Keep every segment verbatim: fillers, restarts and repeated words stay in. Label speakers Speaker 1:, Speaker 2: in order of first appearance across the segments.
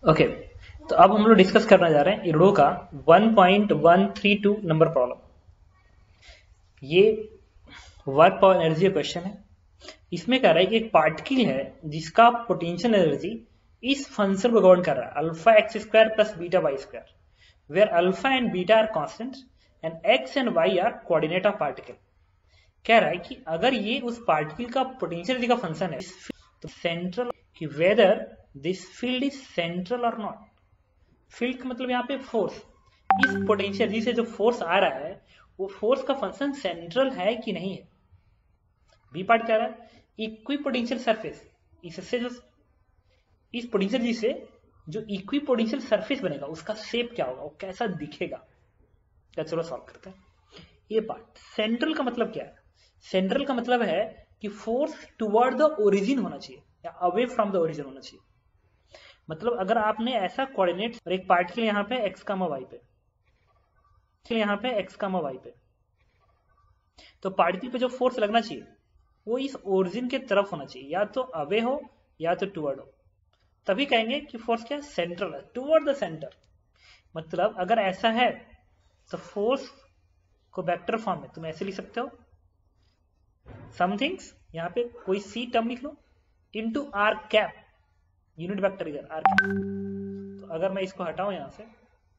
Speaker 1: Okay, तो अब हम लोग डिस्कस करना जा रहे हैं इरडो का one point one three two number problem. ये वर्क पावर एनर्जी का क्वेश्चन है। इसमें कह रहा है कि एक पार्टिकल है जिसका पोटेंशियल एनर्जी इस फंक्शन को गवर्न कर रहा है, alpha x square plus beta y square, where alpha and beta are constant and x and y are coordinate of particle. कह रहा है कि अगर ये उस पार्टिकल का पोटेंशियल एनर्जी का फंक्शन है तो सेंट्रल कि whether this field is central और नॉट। फील्ड का मतलब यहाँ पे फोर्स, इस पोटेंशियल एनर्जी से जो फोर्स आ रहा है वो फोर्स का फंक्शन सेंट्रल है कि नहीं है। बी पार्ट कह रहा है इक्वी पोटेंशियल सरफेस, इससे जो इस पोटेंशियल एनर्जी से जो इक्वी पोटेंशियल सरफेस बनेगा उसका शेप क्या होगा, वो कैसा दिखेगा। क्या, चलो सॉल्व करते हैं ये पार्ट। सेंट्रल का मतलब क्या है? सेंट्रल का मतलब है कि फोर्स टुवर्ड द ओरिजिन होना चाहिए या अवे फ्रॉम द ओरिजिन होना चाहिए। मतलब अगर आपने ऐसा कोऑर्डिनेट और एक पार्टिकल यहाँ पे एक्स कामा वाई पे, यहाँ पे एक्स कामा वाई पे, तो पार्टिकल पे जो फोर्स लगना चाहिए वो इस ओरिजिन के तरफ होना चाहिए, या तो अवे हो या तो टुवर्ड हो, तभी कहेंगे कि फोर्स क्या सेंट्रल है, टुवर्ड द सेंटर। मतलब अगर ऐसा है तो फोर्स को वेक्टर फॉर्म में तुम ऐसे लिख सकते हो, समथिंग्स यहाँ पे कोई सी टर्म लिख लो into r cap, unit vector इधर आर कैप। तो अगर मैं इसको हटाऊं यहां से,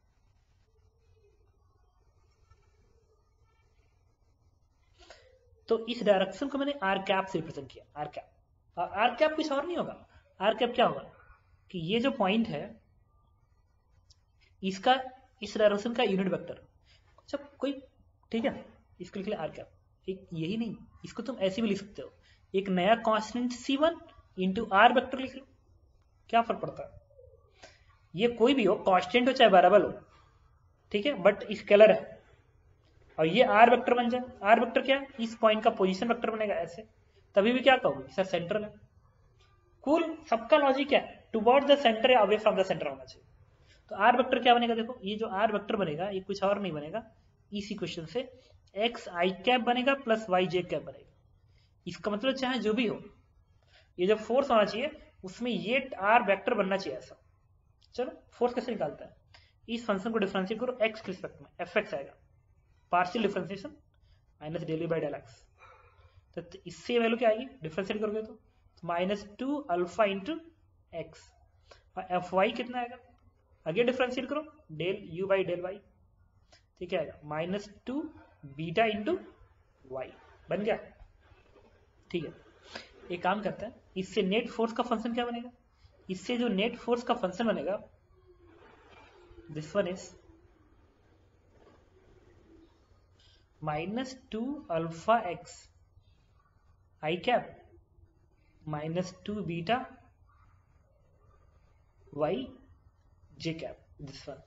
Speaker 1: तो इस डायरेक्शन को मैंने आर कैप से रिप्रेजेंट किया, आर कैप। और आर कैप कुछ और नहीं होगा, आर कैप क्या होगा कि ये जो पॉइंट है इसका इस डायरेक्शन का यूनिट वेक्टर, अच्छा कोई, ठीक है, इसको लिख ले आर कैप। एक यही नहीं, इसको तुम ऐसे भी लिख सकते हो, एक नया constant c one into r vector लिख लो, क्या फर्क पड़ता है। ये कोई भी हो, कांस्टेंट हो चाहे वेरिएबल हो, ठीक है, बट स्केलर है। और ये आर वेक्टर बन जाए, आर वेक्टर क्या है, इस पॉइंट का पोजीशन वेक्टर बनेगा ऐसे, तभी भी क्या कहोगे सर सेंट्रल है। कूल, सबका लॉजिक क्या है, टुवर्ड द सेंटर या अवे फ्रॉम द सेंटर होना चाहिए। तो आर वेक्टर क्या बनेगा, देखो ये जो आर वेक्टर बनेगा ये कुछ और नहीं बनेगा, इस इक्वेशन से एक्स आई कैप बनेगा प्लस वाई जे कैप बनेगा। इसका मतलब चाहे जो भी हो, ये जो फोर्स होना चाहिए उसमें ये आर वेक्टर बनना चाहिए ऐसा। चलो फोर्स कैसे निकालता है, इस फंक्शन को डिफरेंशिएट करो एक्स के रिस्पेक्ट में, एफ एक्स आएगा, partial differentiation minus del by del x. तो इससे वैल्यू क्या आएगी, डिफरेंशिएट करोगे तो minus two alpha into x, और एफ वाई कितना आएगा, आगे डिफरेंशिएट करो del u by del y, ठीक है, minus two beta into y बन गया। ठीक है, एक काम करते हैं, इससे नेट फोर्स का फंक्शन क्या बनेगा, इससे जो नेट फोर्स का फंक्शन बनेगा this one is minus two alpha x i cap minus two beta y j cap, this one.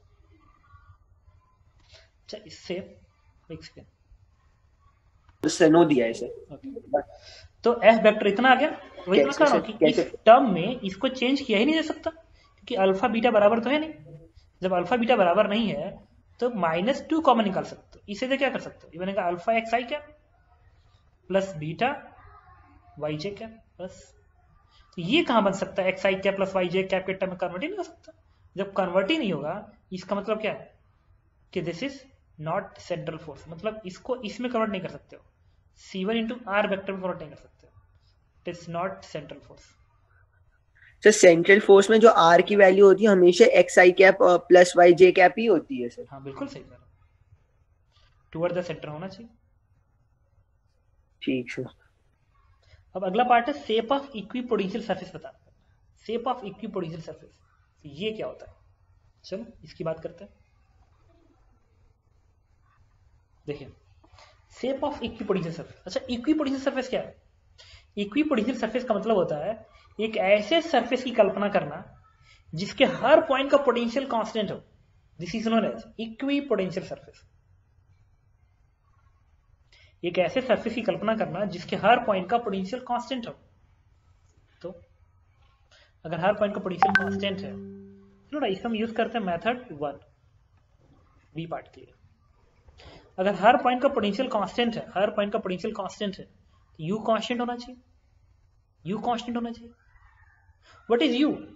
Speaker 1: अच्छा इससे एक सेकेंड,
Speaker 2: नो दिया है इसे,
Speaker 1: तो एफ वेक्टर इतना आ गया। वही मैं कह रहा हूं कि इस टर्म में इसको चेंज किया ही नहीं जा सकता क्योंकि अल्फा बीटा बराबर तो है नहीं। जब अल्फा बीटा बराबर नहीं है तो माइनस टू कॉमन निकाल सकते हो, इसे से क्या कर सकते हो, ये बनेगा alpha x i cap plus beta y j cap बस। तो ये कहां बन सकता है, x i cap plus y j cap के टर्म में कन्वर्ट ही नहीं हो सकता। जब कन्वर्ट ही नहीं होगा इसका मतलब क्या है कि this is not central force, मतलब इसको इसमें कन्वर्ट नहीं कर सकते हो, c one into r vector में कन्वर्ट नहीं कर सकते हो, it is not central force.
Speaker 2: Sir central force में जो आर की वैल्यू होती है हमेशा x i cap plus y j cap ही होती है सर।
Speaker 1: हाँ बिल्कुल सही कह, टुवर्ड द सेंटर होना चाहिए।
Speaker 2: ठीक सर।
Speaker 1: अब अगला पार्ट है शेप ऑफ इक्विपोटेंशियल सरफेस बताना। शेप ऑफ इक्विपोटेंशियल सरफेस, ये क्या होता है, चलो इसकी बात करते हैं। देखिए शेप ऑफ इक्विपोटेंशियल सरफेस, अच्छा इक्विपोटेंशियल सरफेस क्या है, इक्विपोटेंशियल सरफेस का मतलब होता है एक ऐसे सरफेस की कल्पना करना जिसके हर पॉइंट का पोटेंशियल कांस्टेंट हो, this is known as equipotential surface. एक ऐसे सरफेस की कल्पना करना जिसके हर पॉइंट का पोटेंशियल कांस्टेंट हो। तो अगर हर पॉइंट का पोटेंशियल कांस्टेंट है, चलो ना इसका हम यूज करते हैं मेथड वन बी पार्ट के लिए। अगर हर पॉइंट का पोटेंशियल कांस्टेंट है, हर पॉइंट का पोटेंशियल कांस्टेंट है तो यू कांस्टेंट होना चाहिए, यू कांस्टेंट होना चाहिए। What is u,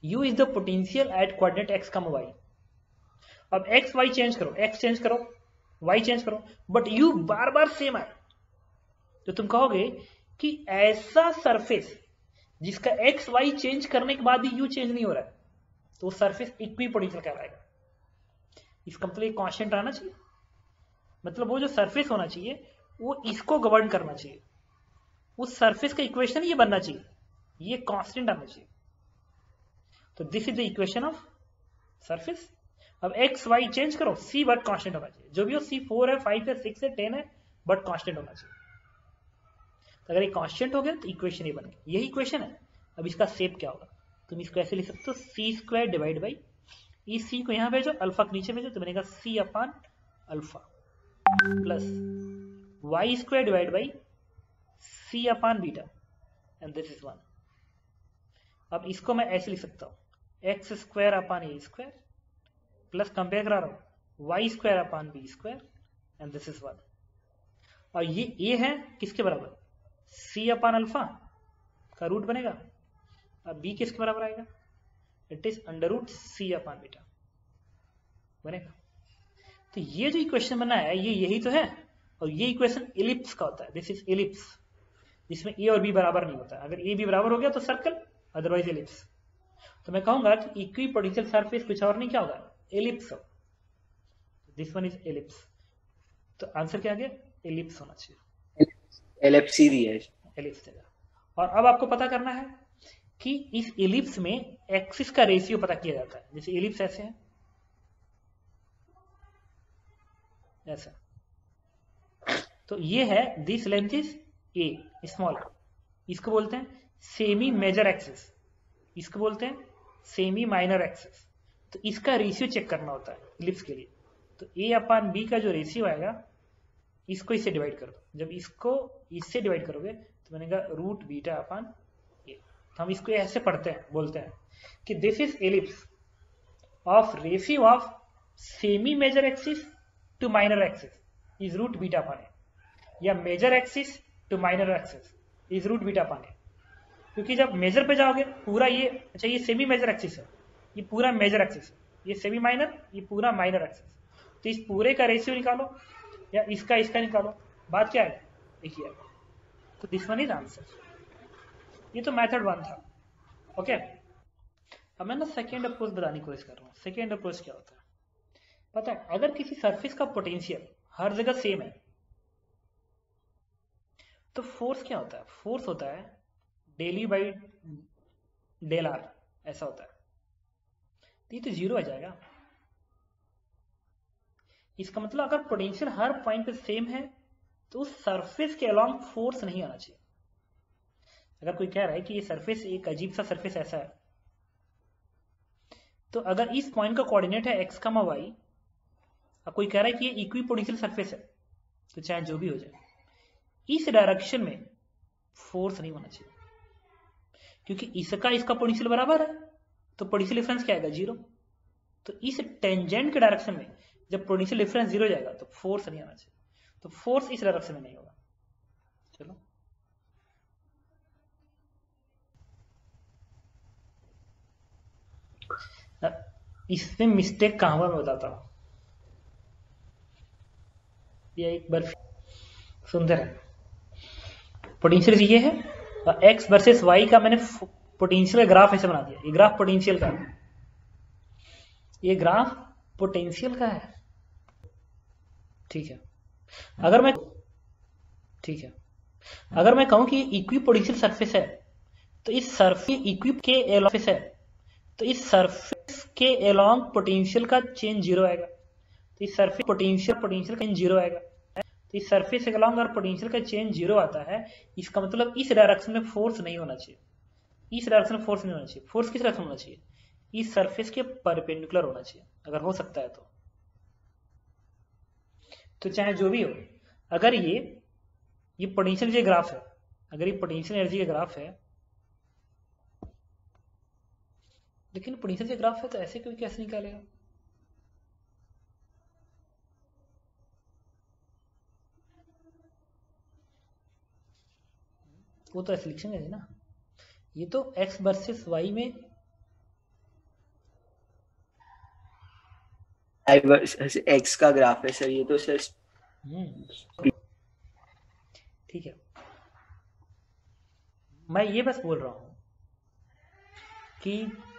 Speaker 1: u is the potential at coordinate x comma y। अब x y चेंज करो, x चेंज करो, y चेंज करो, बट u बार बार सेम आए, तो तुम कहोगे कि ऐसा सरफेस जिसका x y चेंज करने के बाद भी u चेंज नहीं हो रहा है, तो वो सरफेस इक्विपोटेंशियल कहलाएगा। इसका मतलब एक कांस्टेंट रहना चाहिए, मतलब वो जो सरफेस होना चाहिए वो इसको गवर्न करना चाहिए, उस सरफेस का इक्वेशन ये बनना चाहिए, ये कांस्टेंट आना चाहिए। तो this is the equation of surface. अब एक्स वाई चेंज करो, सी बट कांस्टेंट होना चाहिए, जो भी हो, सी फोर है, फाइव है, सिक्स है, टेन है, बट कांस्टेंट होना चाहिए। तो अगर ये कांस्टेंट हो गया तो इक्वेशन ये बन गया, यही इक्वेशन है। अब इसका शेप क्या होगा, तुम इसको ऐसे लिख सकते हो, सी स्क्वायर डिवाइड बाई, इस सी को यहां भेजो, अल्फा के नीचे भेजो, तो बनेगा c upon alpha plus y square divide by c upon beta, and this is one. अब इसको मैं ऐसे लिख सकता हूं, x square upon a square plus compare करा रहा हूं y square upon b square, and this is one. और ये ए है किसके बराबर, सी अपान अल्फा का रूट बनेगा। अब बी किसके बराबर आएगा, it is under root c upon beta बनेगा। तो ये जो इक्वेशन बना है ये यही तो है, और ये इक्वेशन इलिप्स का होता है, दिस इज इलिप्स, जिसमें ए और बी बराबर नहीं होता। अगर ए बी बराबर हो गया तो सर्कल, अदरवाइज एलिप्स। तो मैं कहूंगा कि इक्विपोटेंशियल सरफेस कुछ और नहीं क्या होगा, एलिप्स हो। दिस वन इज एलिप्स, तो आंसर क्या आ गया, एलिप्स होना चाहिए,
Speaker 2: एलिप्सी दी है,
Speaker 1: एलिप्स देगा। और अब आपको पता करना है कि इस एलिप्स में एक्सिस का रेशियो पता किया जाता है। जैसे एलिप्स ऐसे है, ऐसा, तो ये है this length is a small, इसको बोलते हैं सेमी मेजर एक्सिस, इसको बोलते हैं सेमी माइनर एक्सिस। तो इसका रेशियो चेक करना होता है इलिप्स के लिए। तो ए अपान बी का जो रेशियो आएगा, इसको इससे डिवाइड कर दो, जब इसको इससे डिवाइड करोगे तो बनेगा रूट बीटा अपान ए। तो हम इसको ऐसे पढ़ते हैं, बोलते हैं कि this is ellipse of ratio of semi major axis to minor axis is root beta upon a, या major axis to minor axis is root beta upon a. क्योंकि जब मेजर पे जाओगे पूरा ये, अच्छा ये सेमी मेजर एक्सिस है, ये पूरा मेजर एक्सिस है, ये सेमी माइनर, ये पूरा माइनर एक्सिस, तो इस पूरे का रेशियो निकालो या इसका इसका निकालो, बात क्या है, एक ही आएगा। तो दिस वन इज आंसर। ये तो मेथड वन था, ओके। अब मैं ना सेकेंड अप्रोच बताने की कोशिश कर रहा हूँ। सेकेंड अप्रोच क्या होता है पता है, अगर किसी सरफेस का पोटेंशियल हर जगह सेम है तो फोर्स क्या होता है, फोर्स होता है डेली बाई डेल आर, ऐसा होता है। तो ये तो जीरो आ जाएगा। इसका मतलब अगर पोटेंशियल हर पॉइंट पे सेम है तो उस सरफेस के अलोंग फोर्स नहीं आना चाहिए। अगर कोई कह रहा है कि ये सरफेस एक अजीब सा सरफेस ऐसा है, तो अगर इस पॉइंट का कोऑर्डिनेट है एक्स कमा वाई, अब कोई कह रहा है कि ये इक्विपोटेंशियल सरफेस है, तो चाहे जो भी हो जाए इस डायरेक्शन में फोर्स नहीं होना चाहिए, क्योंकि इसका इसका पोटेंशियल बराबर है, तो पोटेंशियल डिफरेंस क्या आएगा, जीरो। तो इस टेंजेंट के डायरेक्शन में जब पोटेंशियल डिफरेंस जीरो जाएगा तो फोर्स नहीं आना चाहिए, तो फोर्स इस डायरेक्शन में नहीं होगा। चलो इसमें मिस्टेक कहां हुआ मैं बताता हूं। ये एक बार सुंदर है, पोटेंशियल ये है और एक्स वर्सेस वाई का मैंने पोटेंशियल ग्राफ ऐसे बना दिया। ये ग्राफ पोटेंशियल का है, ये ग्राफ पोटेंशियल का है, ठीक है। अगर मैं ठीक है अगर मैं कहूं कि इक्वी पोटेंशियल सरफेस है, तो इस सरफेस इक्वी के एलोंग है, तो इस सरफेस के एलोंग पोटेंशियल का चेंज जीरो आएगा। तो इस सरफेस पोटेंशियल पोटेंशियल का चेंज जीरो आएगा। तो इस सरफेस के एलोंग अगर पोटेंशियल का चेंज जीरो आता है, इसका मतलब इस डायरेक्शन में फोर्स नहीं होना चाहिए, इस डायरेक्शन में फोर्स नहीं होना चाहिए। फोर्स किस डायरेक्शन होना चाहिए, इस सरफेस के परपेंडिकुलर होना चाहिए, अगर हो सकता है तो। तो चाहे जो भी हो, अगर ये ये पोटेंशियल जो ग्राफ है, अगर ये पोटेंशियल एनर्जी का ग्राफ है, लेकिन पोटेंशियल जो ग्राफ है तो ऐसे कोई कैसे निकालेगा, वो तो ऐसे लिखेंगे ना। ये तो x वर्सेस y में
Speaker 2: एक्स का ग्राफ है सर ये तो सर।
Speaker 1: हम्म ठीक है, मैं ये बस बोल रहा हूं कि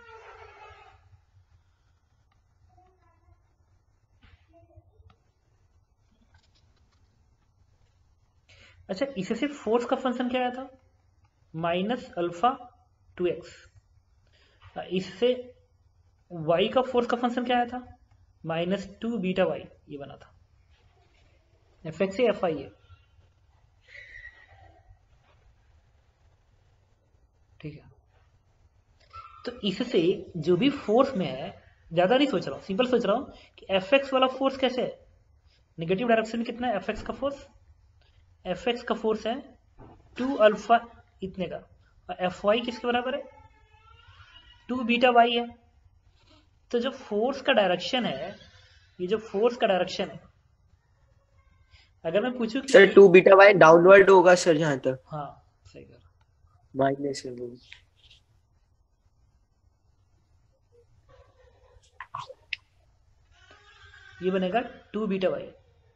Speaker 1: अच्छा, इससे फोर्स का फंक्शन क्या आया था, माइनस अल्फा टू एक्स। इससे y का फोर्स का फंक्शन क्या आया था, माइनस टू बीटा वाई, ये बना था। एफ एक्स से एफ आई है, ठीक है। तो इससे जो भी फोर्स में है, ज्यादा नहीं सोच रहा हूँ, सिंपल सोच रहा हूँ कि एफ एक्स वाला फोर्स कैसे है, नेगेटिव डायरेक्शन में कितना है एफ एक्स का फोर्स, एफ एक्स का फोर्स है टू अल्फा इतने का, और एफ वाई किसके बराबर है, टू बीटा वाई है। तो जो फोर्स का डायरेक्शन है, ये जो फोर्स का डायरेक्शन है, अगर मैं पूछूं कि
Speaker 2: sir two beta y downward होगा सर जहां तक,
Speaker 1: हाँ सही कर,
Speaker 2: माइनस है वो।
Speaker 1: ये बनेगा टू बीटा वाई।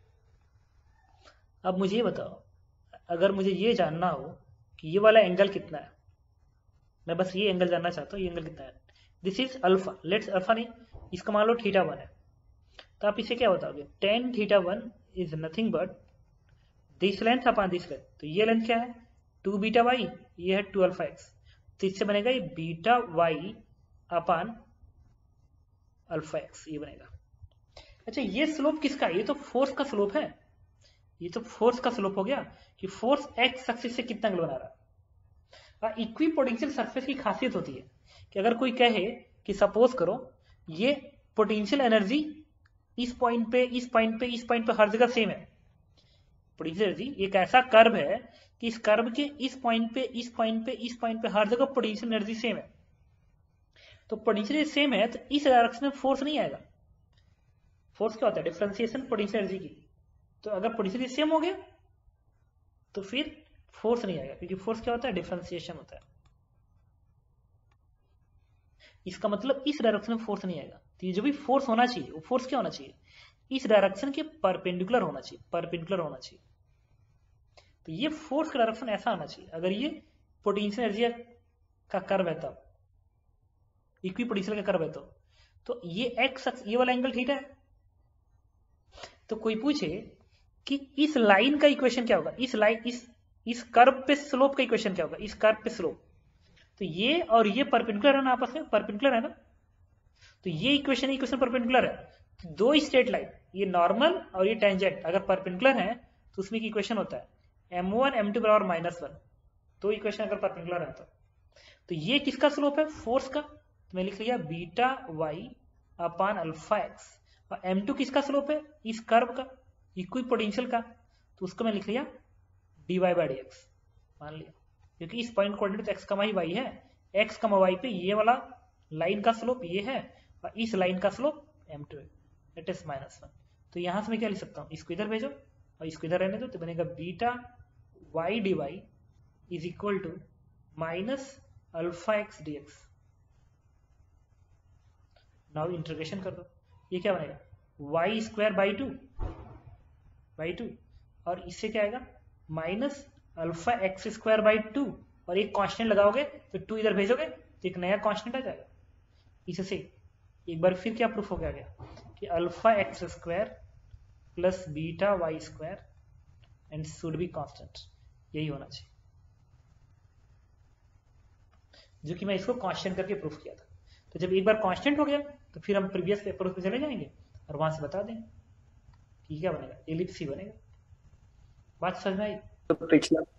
Speaker 1: अब मुझे ये बताओ, अगर मुझे ये जानना हो कि ये वाला एंगल कितना है, मैं बस ये एंगल जानना चाहता हूँ, ये एंगल कितना है, this is alpha, let's alpha नहीं, इसका मान लो थीटा वन है, तो आप इसे क्या बताओगे, tan theta one is nothing but this length upon this length. तो ये लेंथ क्या है, टू बीटा वाई, ये है टू अल्फा एक्स, तो इससे बनेगा ये beta y upon alpha x, ये बनेगा। अच्छा, ये स्लोप किसका है, ये तो फोर्स का स्लोप है, ये तो फोर्स का स्लोप हो गया कि फोर्स एक्स एक्सिस से कितना एंगल बना रहा है। इक्वी पोटेंशियल सरफेस की खासियत होती है कि अगर कोई कहे कि सपोज करो ये पोटेंशियल एनर्जी इस पॉइंट पे इस पॉइंट पे इस पॉइंट पे हर जगह सेम है, पोटेंशियल एनर्जी एक ऐसा कर्व है कि इस कर्व के इस पॉइंट पे इस पॉइंट पे इस पॉइंट पे हर जगह पोटेंशियल एनर्जी सेम है। तो पोटेंशियल सेम है तो इस डायरेक्शन में फोर्स नहीं आएगा। फोर्स क्या होता है, डिफरेंशिएशन पोटेंशियल एनर्जी की। तो अगर पोटेंशियल सेम हो गया तो फिर फोर्स नहीं आएगा, क्योंकि फोर्स क्या होता है, डिफरेंशिएशन होता है। इसका मतलब इस डायरेक्शन में फोर्स नहीं आएगा। तो ये जो भी फोर्स होना चाहिए वो फोर्स क्या होना चाहिए, इस डायरेक्शन के परपेंडिकुलर होना चाहिए, परपेंडिकुलर होना चाहिए। तो ये फोर्स का डायरेक्शन ऐसा आना चाहिए। अगर ये पोटेंशियल एनर्जी का कर्व है तब, इक्वी पोटेंशियल का कर्व है तो तो ये एक्स, ये वाला एंगल थीटा है। तो कोई पूछे कि इस लाइन का इक्वेशन क्या होगा, इस लाइन इस इस कर्व पे स्लोप का इक्वेशन क्या होगा, इस कर्व पे स्लोप, तो ये और ये परपेंडिकुलर है ना, आपस में परपेंडिकुलर है ना, तो ये इक्वेशन इक्वेशन परपेंडिकुलर है। तो दो स्ट्रेट लाइन, ये नॉर्मल और ये टेंजेंट अगर परपेंडिकुलर है तो उसमें इक्वेशन होता है एम वन एम टू बराबर माइनस वन। दो इक्वेशन अगर परपेंडिकुलर है तो तो ये किसका स्लोप है, फोर्स का, तो मैं लिख लिया beta y upon alpha x. और एम टू किसका स्लोप है, इस कर्व का, इक्वी पोटेंशियल का, तो उसको मैं लिख लिया d y by d x, मान लिया, क्योंकि इस point coordinate x comma y है, एक्स कमा वाई पे ये वाला लाइन का स्लोप ये है और इस लाइन का स्लोप एम टू है, इट इज माइनस वन। तो यहां से मैं क्या लिख सकता हूँ, इसको इधर भेजो और इसको इधर रहने दो, तो बनेगा beta y d y is equal to minus alpha x d x. Now integration कर दो, ये क्या बनेगा, y square by two by two, और इससे क्या आएगा minus alpha x square by two, और एक कांस्टेंट लगाओगे तो टू इधर भेजोगे तो एक नया कांस्टेंट आ जाएगा। इससे एक बार फिर क्या प्रूफ हो गया गया कि alpha x square plus beta y square and should be constant, यही होना चाहिए, जो कि मैं इसको कांस्टेंट करके प्रूफ किया था। तो जब एक बार कांस्टेंट हो गया तो फिर हम प्रीवियस पेपर पे चले जाएंगे और वहां से बता देंगे कि क्या बनेगा, एलिप्स ही बनेगा। बात समझ में आई?
Speaker 2: तो पिछला